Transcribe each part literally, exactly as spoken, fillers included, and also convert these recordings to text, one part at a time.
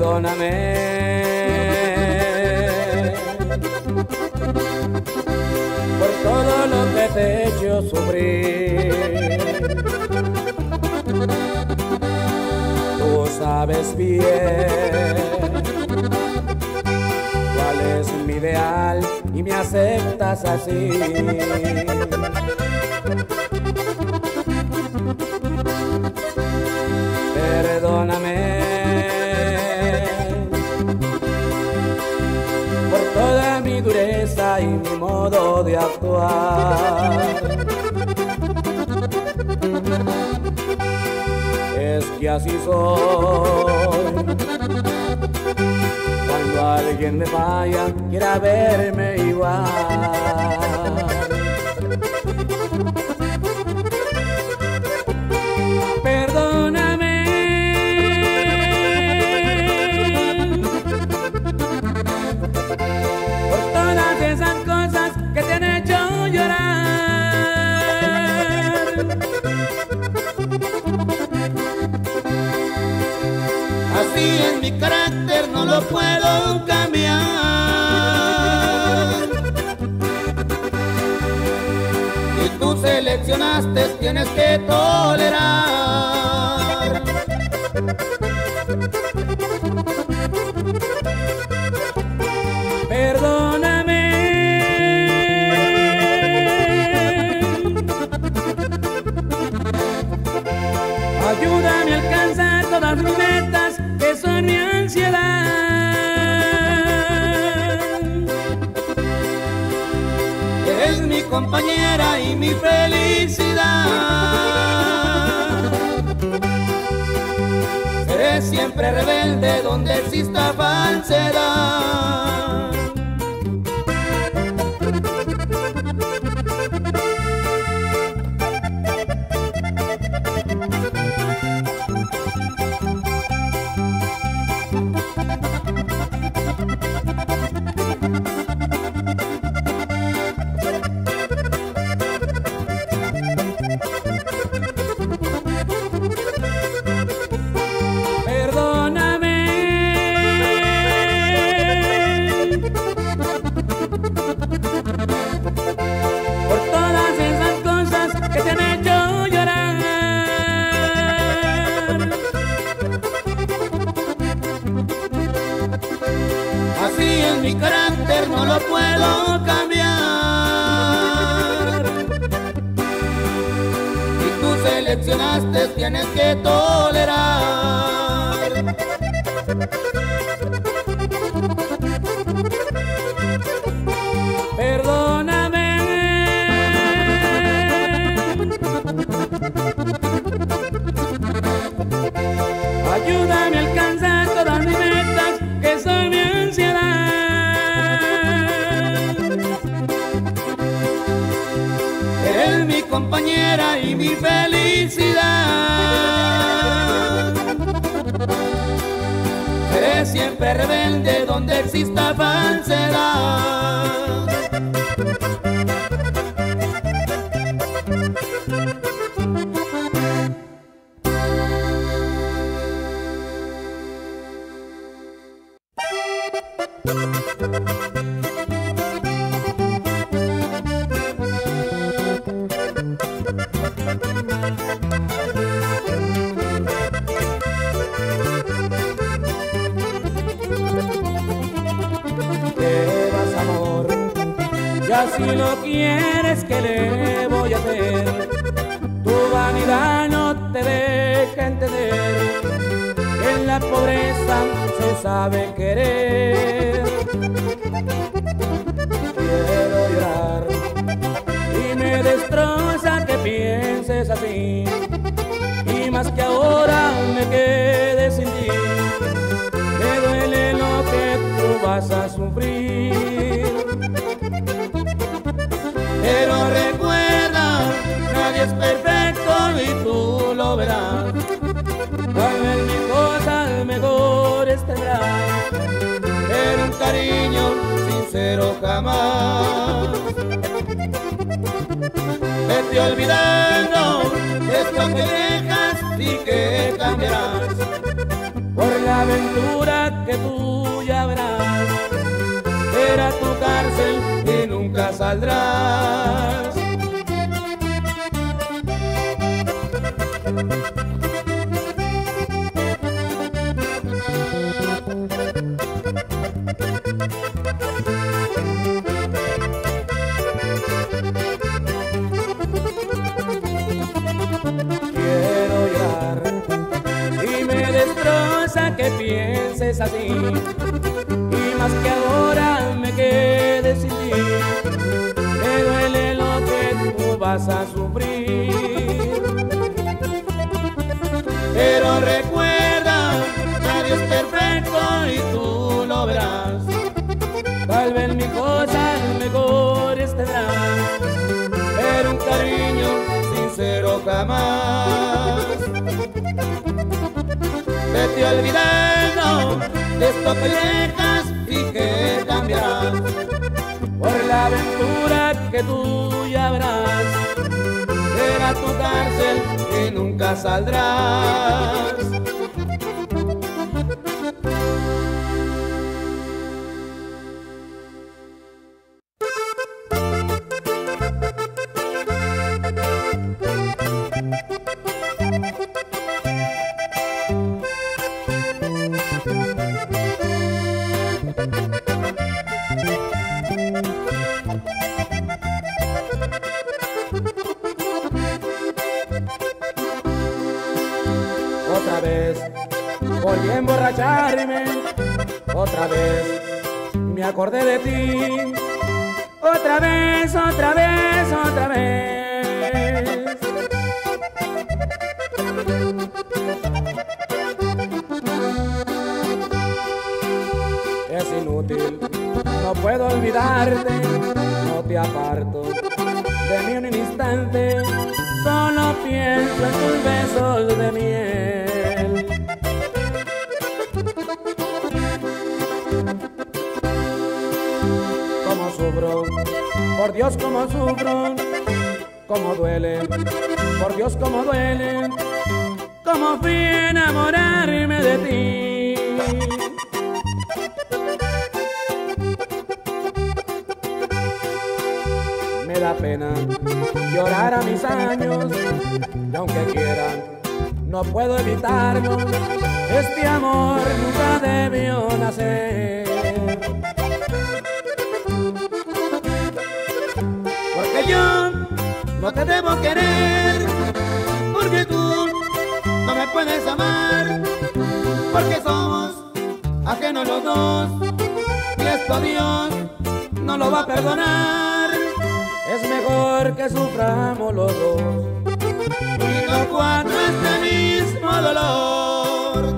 Perdóname por todo lo que te he hecho sufrir. Tú sabes bien cuál es mi ideal y me aceptas así. Perdóname por toda mi dureza y mi modo de actuar. Es que así soy. Cuando alguien me falla, quiera verme igual. Perdóname por todas esas cosas que te han hecho llorar. Así es mi carácter, no lo puedo cambiar. Si tú seleccionaste, tienes que tolerar. Perdóname ayúdame a alcanzar todas mis metas que son mi ansiedad. Eres mi compañera y mi felicidad. Seré siempre rebelde donde exista falsedad. Mi carácter no lo puedo cambiar. Si tú seleccionaste, tienes que tolerar. Perdóname ayúdame a alcanzar todas mis metas que son mi ansiedad. Eres mi compañera y mi felicidad. Seré siempre rebelde donde exista falsedad. Si no quieres, ¿qué le voy a hacer? Tu vanidad no te deja entender que en la pobreza se sabe querer. Quiero llorar y me destroza que pienses así, y más que ahora me quede sin ti. Me duele lo que tú vas a sufrir. Pero recuerda, nadie es perfecto y tú lo verás. Cuando en mi cosa mejor tendrás, pero un cariño sincero jamás. Vete olvidando de esto que dejas y que cambiarás. Por la ventana aventura que tú ya verás. Era tu cárcel y nunca saldrás. Quiero llorar y me destroza que pienses así, y más que ahora me quede sin ti. Me duele lo que tú vas a sufrir, pero recuerda, nadie es perfecto y tú lo verás. Tal vez mi cosas mejores tendrás, pero un cariño sincero jamás. Vete olvidando de esto que dejas y que cambiarás por la aventura que tú ya verás. Será tu cárcel y nunca saldrás. Otra vez volví a emborracharme, otra vez me acordé de ti, otra vez, otra vez, otra vez. Es inútil, no puedo olvidarte, no te aparto de mí un instante, solo pienso en tus besos de miel. Cómo sufro, por Dios cómo sufro, cómo duele, por Dios cómo duele, cómo fui a enamorarme de ti. Me da pena llorar a mis años, y aunque quiera, no puedo evitarlo. Este amor nunca debió nacer. Porque yo no te debo querer, porque tú no me puedes amar, porque somos ajenos los dos, y esto Dios no lo va a perdonar. Es mejor que suframos los dos y los cuatro este mismo dolor.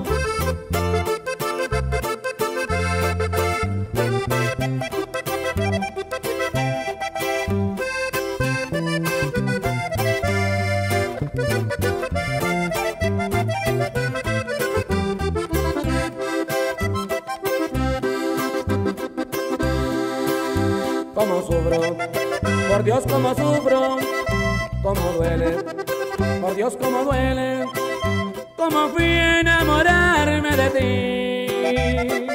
Cómo sufro, por Dios cómo sufro, cómo duele, por Dios cómo duele, cómo fui a enamorarme de ti.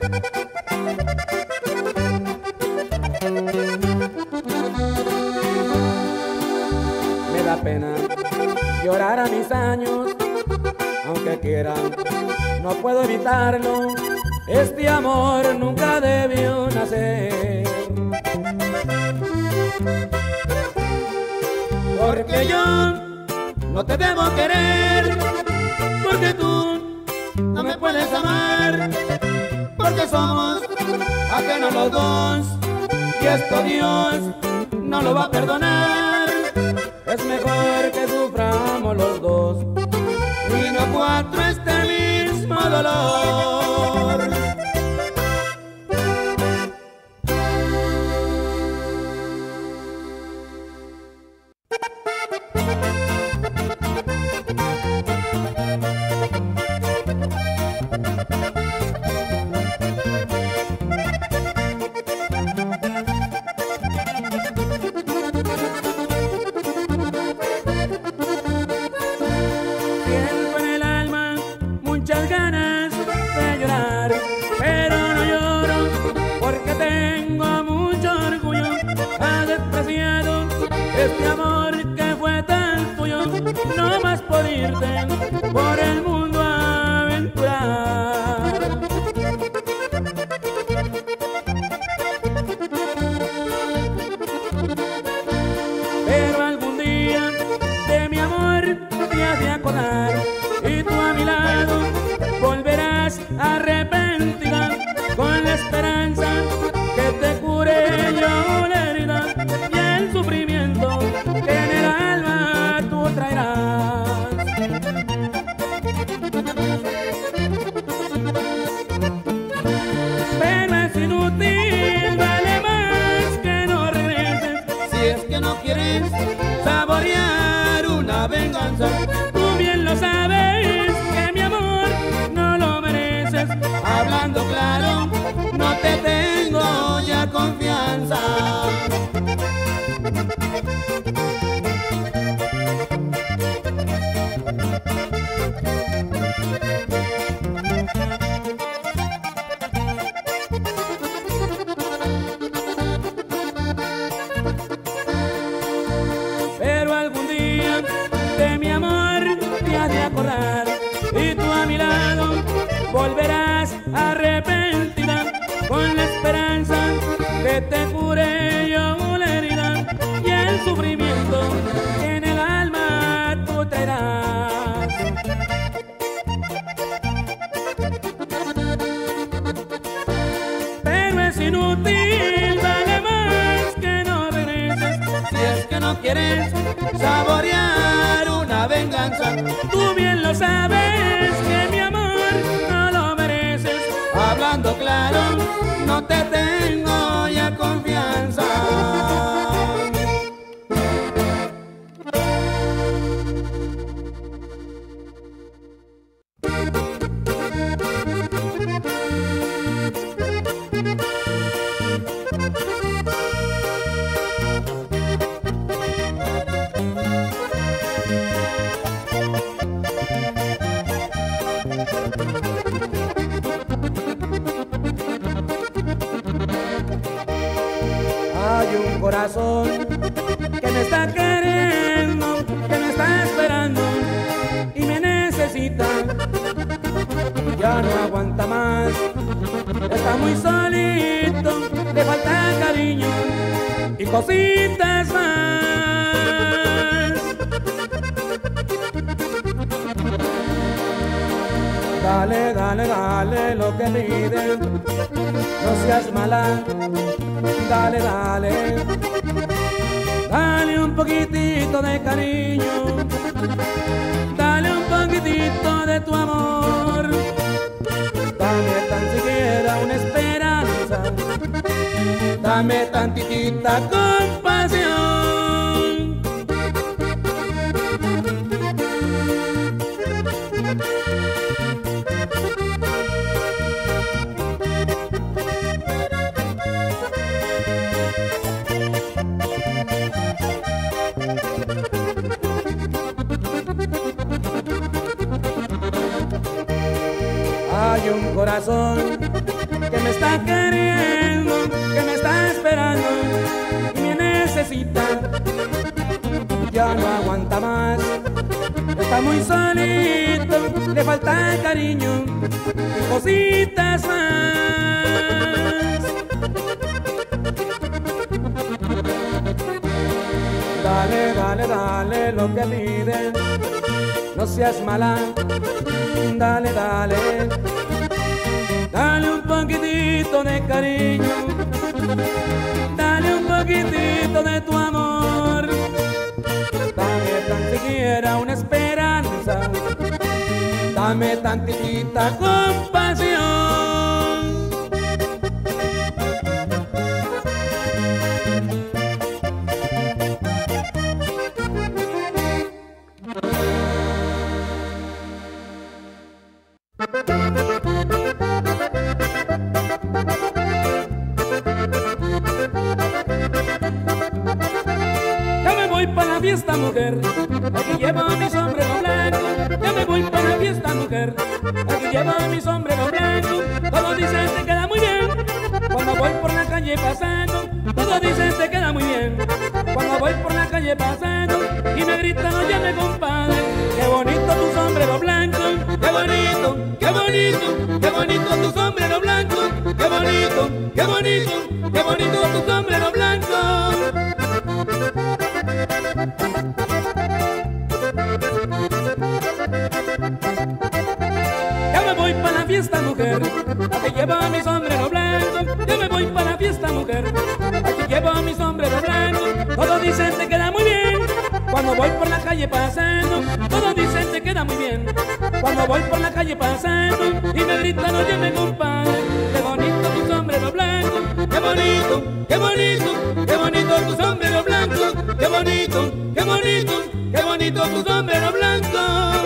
Me da pena llorar a mis años, aunque quiera, no puedo evitarlo. Este amor nunca debió nacer. Porque yo no te debo querer, porque tú no me puedes amar, porque somos ajenos los dos, y esto Dios no lo va a perdonar. Es mejor que suframos los dos y no cuatro este mismo dolor. Siento en el alma muchas ganas llorar, pero no lloro porque tengo mucho orgullo. Ha despreciado este amor que fue tan tuyo, no más por irte por el mundo a aventurar. Pero algún día de mi amor te has de acordar y tú a mi lado volverás arrepentida con la esperanza que te cure yo la herida y el sufrimiento que en el alma tú traerás. Pero es inútil, vale más que no regreses Si es que no quieres saborear una venganza. Tú bien lo sabes que mi amor no lo mereces. Hablando claro, no te tengo ya confianza. Pero algún día de mi amor te has de acordar y tú a mi lado volverás arrepentida con la esperanza que te cure yo la herida y el sufrimiento que en el alma tú traerás. Pero es inútil, vale más que no regreses. Si es que no quieres saborear una venganza. Tú bien lo sabes que mi amor no lo mereces. Hablando claro, no te tengo ya confianza. Hay un corazón que me está queriendo, que me está esperando y me necesita. Ya no aguanta más, está muy solito, le falta cariño y cositas más. Dale, dale, dale lo que piden, no seas mala. Dale, dale, dale un poquitito de cariño, dale un poquitito de tu amor, dame tan siquiera una esperanza, dame tantitita compasión. Hay un corazón que me está queriendo, que me está esperando y me necesita. Ya no aguanta más, está muy solito, le falta cariño y cositas más. Dale, dale, dale lo que piden, no seas mala. Dale, dale, dale un poquitito de cariño, dale un poquitito de tu amor, dame tan siquiera una esperanza, dame tantitita compasión. Fiesta mujer, aquí llevo mi sombrero blanco. Ya me voy para la fiesta mujer, aquí llevo mi sombrero blanco. calle pasando, todos dicen te queda muy bien. Cuando voy por la calle pasando y me gritan oye mi compadre, qué bonito tu sombrero blanco, qué bonito, qué bonito, qué bonito tu sombrero blanco, qué bonito, qué bonito, qué bonito tu sombrero blanco. Ya me voy para la fiesta, mujer, aquí llevo mi sombrero blanco. Ya me voy para la fiesta, mujer, aquí llevo mi sombrero blanco. Todos dicen te queda muy bien. Cuando voy por la calle pasando, todos dicen te queda muy bien. Cuando voy por la calle pasando y me gritan oye mi compadre, qué bonito tu sombrero blanco, qué bonito, qué bonito, qué bonito tu sombrero blanco, qué bonito, qué bonito, qué bonito tu sombrero blanco.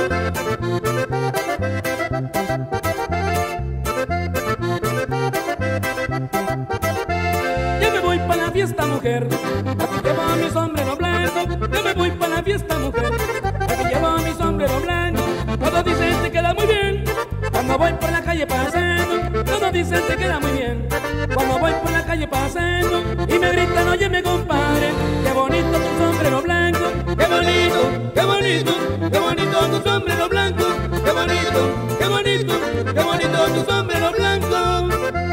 Ya me voy para la fiesta, mujer, aquí llevo mi sombrero blanco. Ya me voy para la fiesta, mujer, aquí llevo mi sombrero blanco. Todos dicen te queda muy bien. Cuando voy por la calle pasando, todos dicen te queda muy bien. Cuando voy por la calle pasando y me gritan oye mi compadre, qué bonito tu sombrero blanco, qué bonito, qué bonito, qué bonito tu sombrero blanco, qué bonito, qué bonito, qué bonito tu sombrero blanco.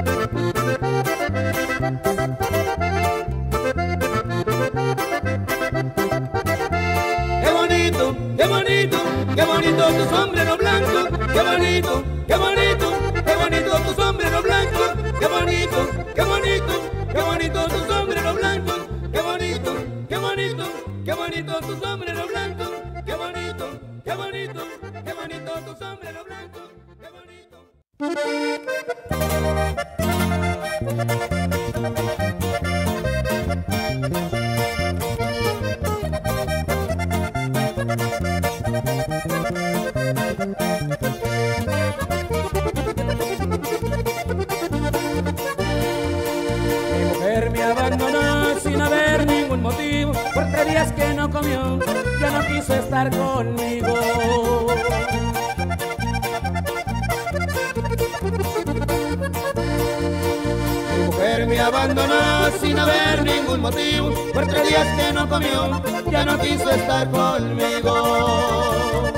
Qué bonito, qué bonito, qué bonito tu sombrero blanco, qué bonito, qué bonito, qué bonito tu sombrero blanco, qué bonito, qué bonito, qué bonito tu sombrero blanco, qué bonito, qué bonito, qué bonito tu sombrero blanco, qué bonito, qué bonito, qué bonito tu sombrero blanco, qué bonito. Mi mujer me abandonó sin haber ningún motivo, por tres días que no comió, ya no quiso estar conmigo. Mi mujer me abandonó sin haber ningún motivo, por tres días que no comió, ya no quiso estar conmigo.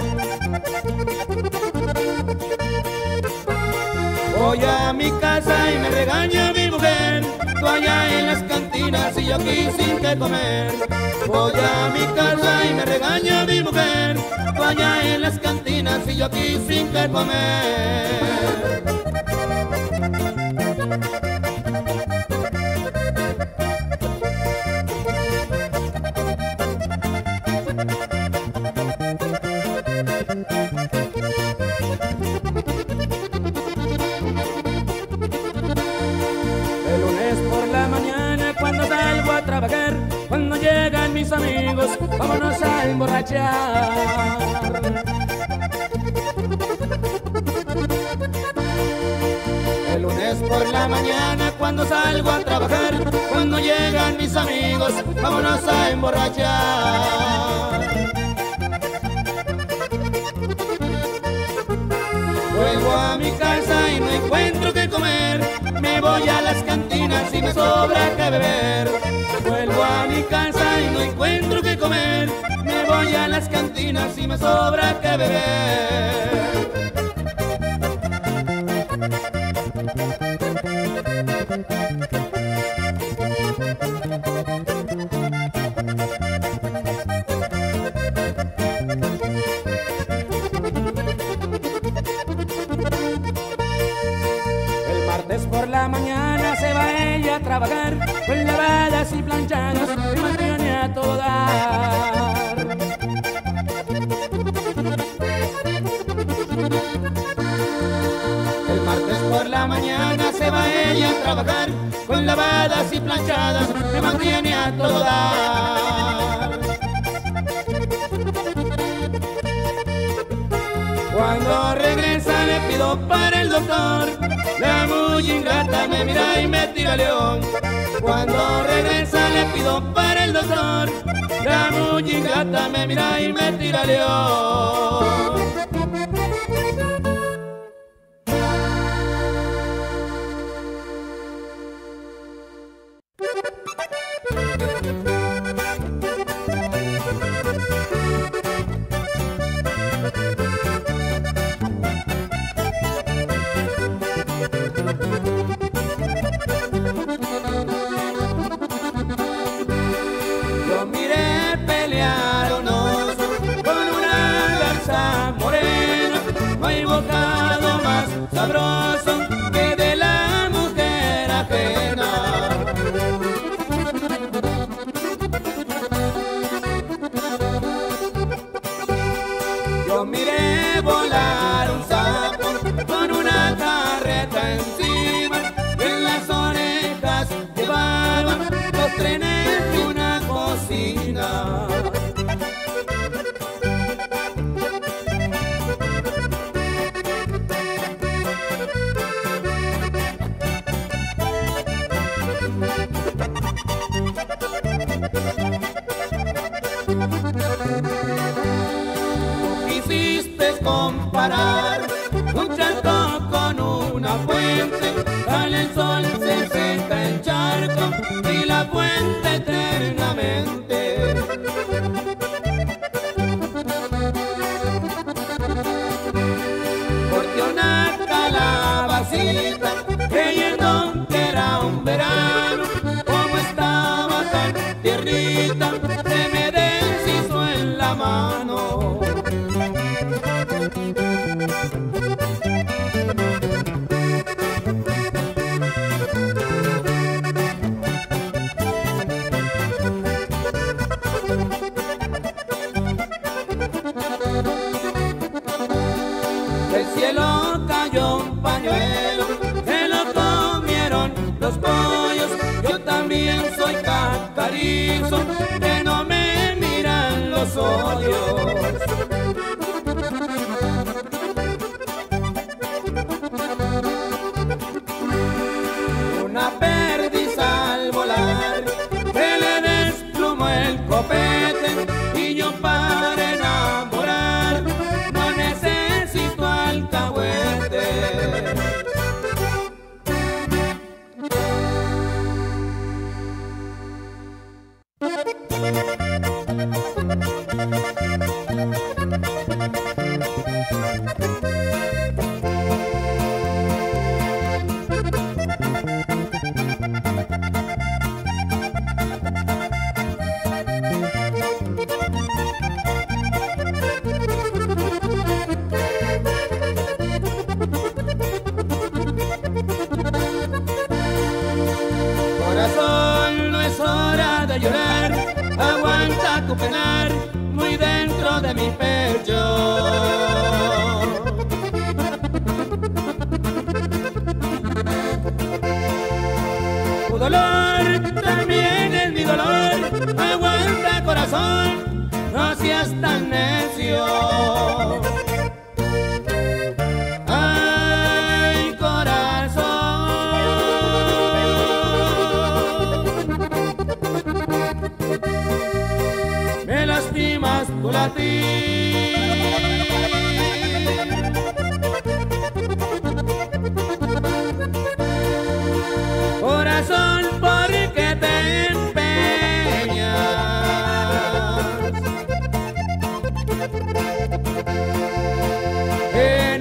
Voy a mi casa y me regaña mi mujer, tú allá en las cantinas y yo aquí sin que comer. Voy a mi casa y me regaña mi mujer, tú allá en las cantinas y yo aquí sin que comer. El lunes por la mañana cuando salgo a trabajar, cuando llegan mis amigos, vámonos a emborrachar. El lunes por la mañana cuando salgo a trabajar, cuando llegan mis amigos, vámonos a emborrachar. Vuelvo a mi casa y no encuentro qué comer, me voy a las cantinas y me sobra que beber. Vuelvo a mi casa y no encuentro qué comer, me voy a las cantinas y me sobra que beber. Por la mañana se va ella a trabajar, con lavadas y planchadas y mantiene a todo dar. El martes por la mañana se va ella a trabajar, con lavadas y planchadas y mantiene a todo dar. Cuando regresa le pido para el doctor, la muy ingrata me mira y me tira león. Cuando regresa le pido para el doctor, la muy ingrata me mira y me tira león. pasadizo que no me miran los ojos. Una perdiz al volar que le desplumó el copete, y yo para enamorar no necesito alcahuete. Corazón, no es hora de llorar, aguanta tu penar muy dentro de mi pecho. Tu dolor también es mi dolor, aguanta corazón, no seas tan necio. Ay, corazón, me lastimas tu latir. Corazón, ¿por qué te empeñas en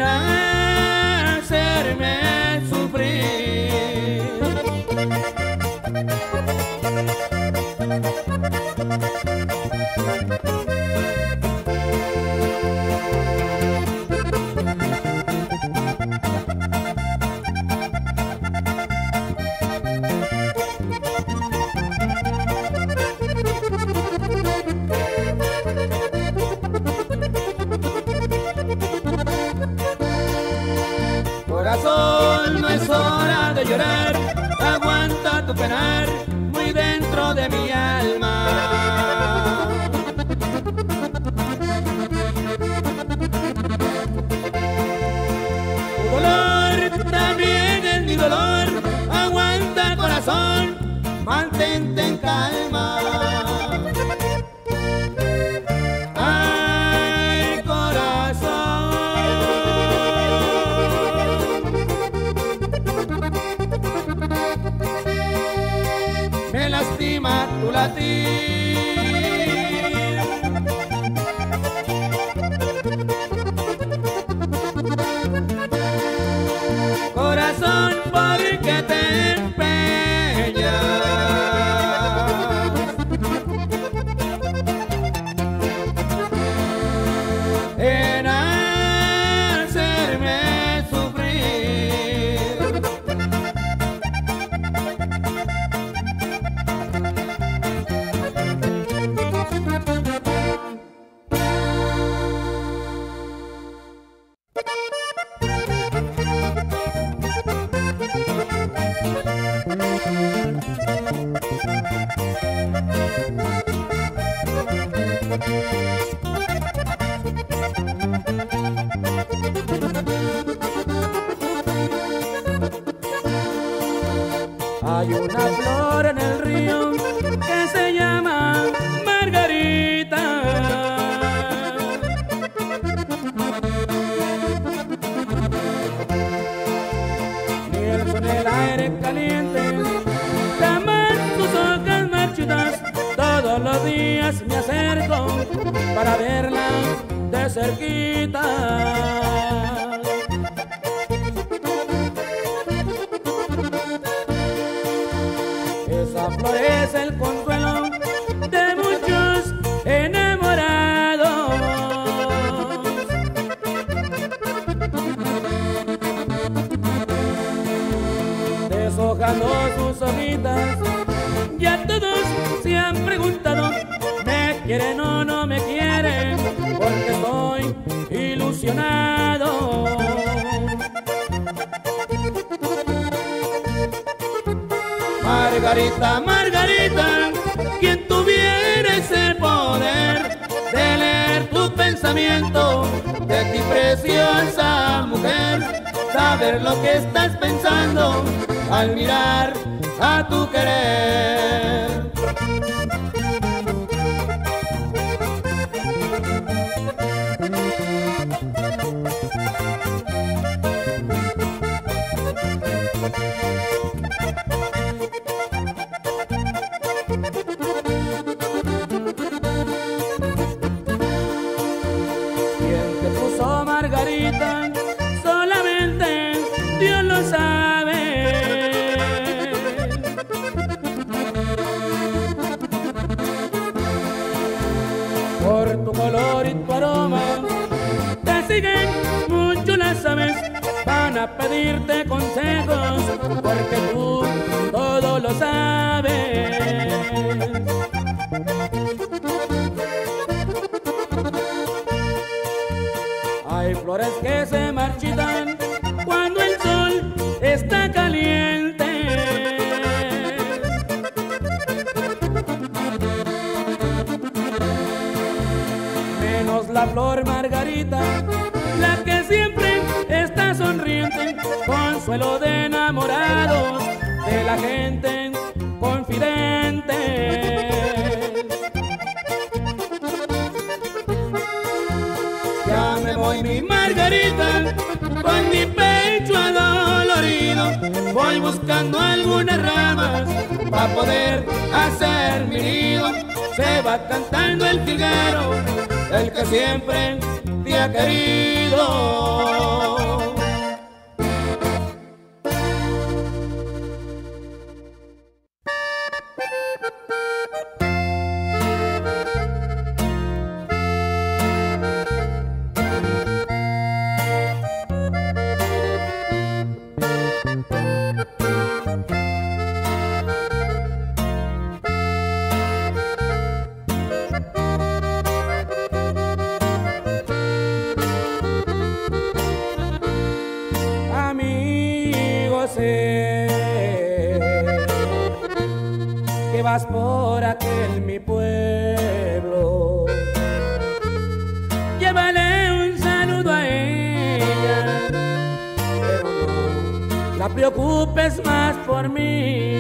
hacerme sufrir? Corazón, no es hora de llorar, aguanta tu penar muy dentro de mi alma. Tu dolor también es mi dolor, aguanta corazón, mantente en calma. Ay, corazón, me lastima tu latir. Corazón, ¿por qué te empeñas en hacerme sufrir? Hay una flor en el río que se llama Margarita. Miel con el aire caliente, llaman sus hojas marchitas. Todos los días me acerco para verla de cerquita. Esa flor es el consuelo de muchos enamorados. Deshojando sus hojitas, ya todos se han preguntado, ¿me quieren o no me quieren? Porque estoy ilusionado. Margarita, Margarita, quien tuviera ese poder de leer tu pensamiento, de ti preciosa mujer, saber lo que estás pensando al mirar a tu querer. ¿Quién te puso Margarita? Solamente Dios lo sabe. Por tu color y tu aroma te siguen mucho las aves, van a pedirte consejos porque tú todo lo sabes. Hay flores que se marchitan cuando el sol está caliente. Menos la flor Margarita, la que siempre está sonriente, consuelo de enamorados, de la gente confidente. Ya me voy mi Margarita, con mi pecho adolorido, voy buscando algunas ramas para poder hacer mi nido. Se va cantando el jilguero, el que siempre te ha querido. Que vas por aquel mi pueblo, llévale un saludo a ella, pero no la preocupes más por mí.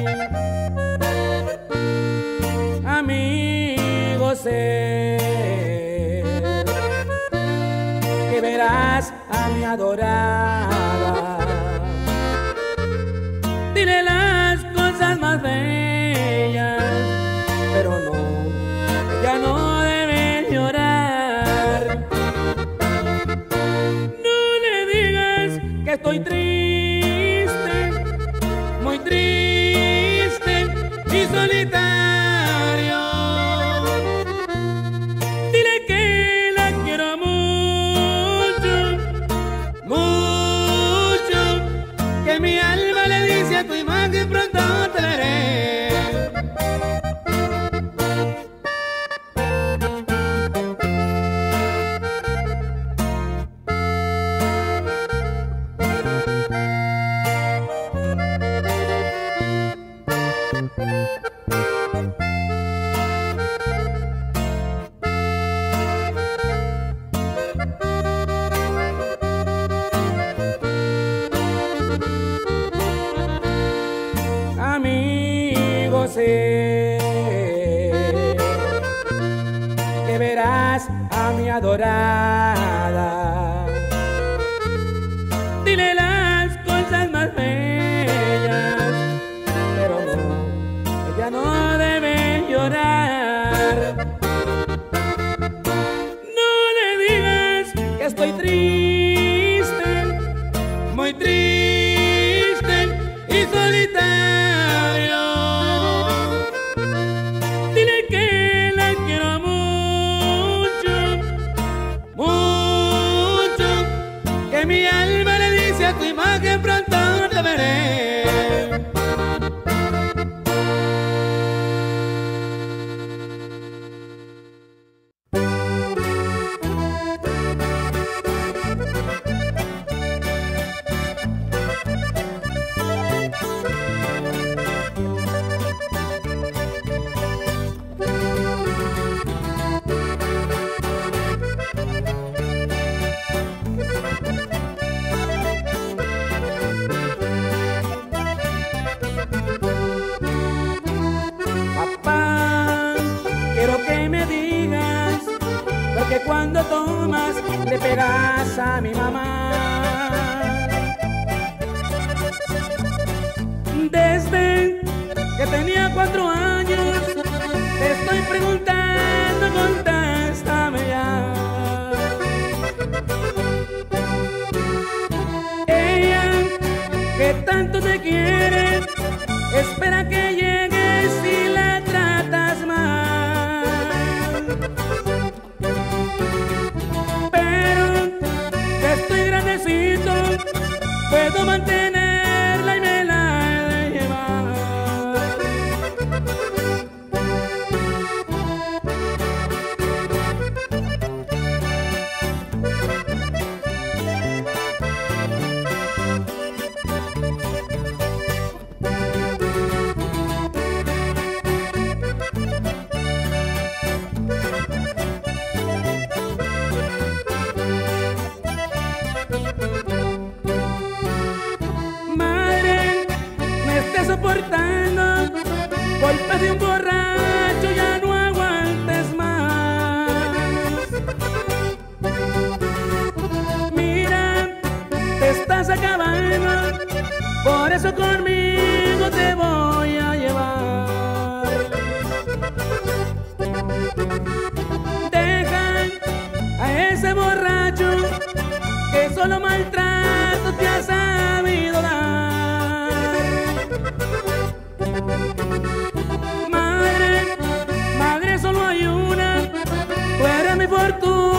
Amigo, sé que verás a mi adorada, dile las cosas más bellas, pero no, ella no debe llorar. No le digas que estoy triste, muy triste y solitario. Dile que la quiero mucho, mucho, que mi alma le dice a tu imagen pronto te veré. Amigo, sé que verás a mi adorada, dile las cosas más bellas, pero no, ella no debe llorar. No le digas que estoy triste, muy triste y solitario. Dile que la quiero mucho, mucho, que mi alma le dice a tu imagen pronto te veré. pegas a mi mamá. Desde que tenía cuatro años te estoy preguntando, contéstame ya. Ella que tanto te quiere, espera que llegues y la tratas mal. Pero que estoy grandecito, puedo mantenerla y me la he de llevar. Soportando golpes de un borracho, ya no aguantes más. Mira, te estás acabando, por eso conmigo te voy a llevar. Deja a ese borracho que solo maltrato te ha sabido dar. Madre, madre solo hay una, tú eres mi fortuna.